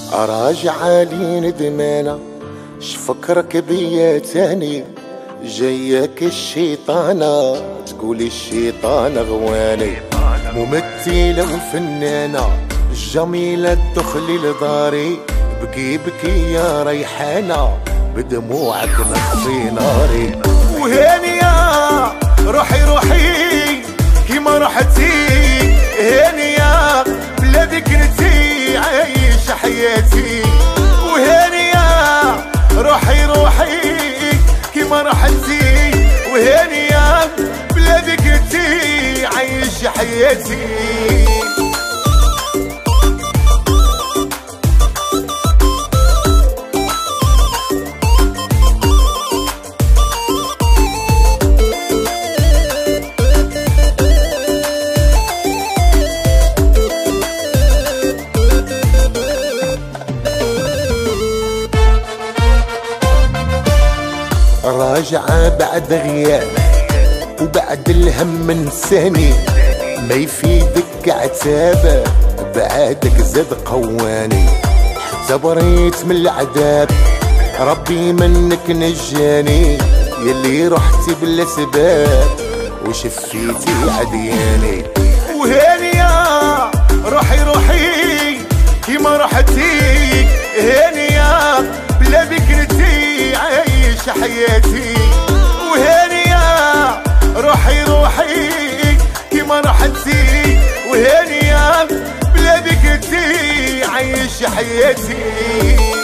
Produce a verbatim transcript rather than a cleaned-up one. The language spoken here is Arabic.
راجعة لي ندمانة شفكرك بيا تاني، جاياك الشيطانة تقولي الشيطانة غواني، ممثلة وفنانة جميلة تدخلي لداري، بكي بكي يا ريحانة بدموعك نطفي ناري، وهانية روحي روحي كيما رحتي، هانية بلادك نتي عايش حياتي، وهانية روحي روحي كيما رحتي، وهانية بلادك نتي عايش حياتي. راجعة بعد غياب وبعد الهم نساني، ما يفيدك عتاب بعادك زاد قواني، حتى بريت من العذاب ربي منك نجاني، يلي رحتي بلا سباب وشفيتي عدياني، وهانية روحي روحي كيما رحتي، هانية بلادك نتي عايش حياتي، وهانية روحي روحي كيما رحتي، وهانية بلادك نتي عايش حياتي.